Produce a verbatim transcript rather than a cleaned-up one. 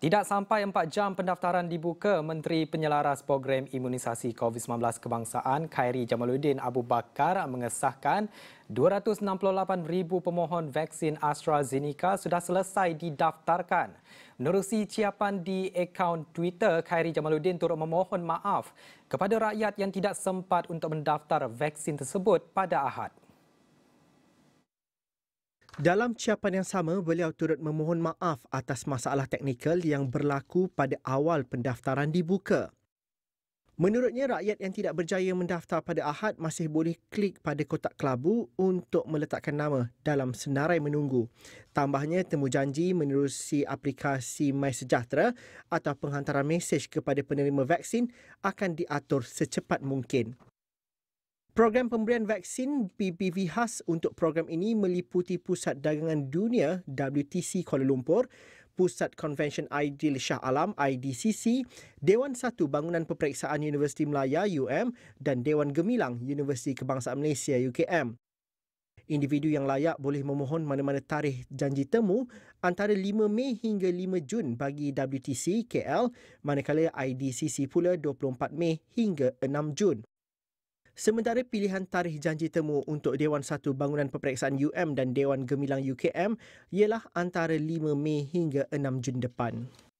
Tidak sampai empat jam pendaftaran dibuka, Menteri Penyelaras Program Imunisasi COVID sembilan belas Kebangsaan Khairy Jamaluddin Abu Bakar mengesahkan dua ratus enam puluh lapan ribu pemohon vaksin AstraZeneca sudah selesai didaftarkan. Menerusi ciapan di akaun Twitter, Khairy Jamaluddin turut memohon maaf kepada rakyat yang tidak sempat untuk mendaftar vaksin tersebut pada Ahad. Dalam ciapan yang sama, beliau turut memohon maaf atas masalah teknikal yang berlaku pada awal pendaftaran dibuka. Menurutnya, rakyat yang tidak berjaya mendaftar pada Ahad masih boleh klik pada kotak kelabu untuk meletakkan nama dalam senarai menunggu. Tambahnya, temujanji menerusi aplikasi MySejahtera atau penghantaran mesej kepada penerima vaksin akan diatur secepat mungkin. Program pemberian vaksin P P V khas untuk program ini meliputi Pusat Dagangan Dunia W T C Kuala Lumpur, Pusat Konvensyen Aidil Shah Alam I D C C, Dewan Satu Bangunan Peperiksaan Universiti Melaya U M dan Dewan Gemilang Universiti Kebangsaan Malaysia U K M. Individu yang layak boleh memohon mana-mana tarikh janji temu antara lima Mei hingga lima Jun bagi W T C K L, manakala I D C C pula dua puluh empat Mei hingga enam Jun. Sementara pilihan tarikh janji temu untuk Dewan Satu Bangunan Peperiksaan U M dan Dewan Gemilang U K M ialah antara lima Mei hingga enam Jun depan.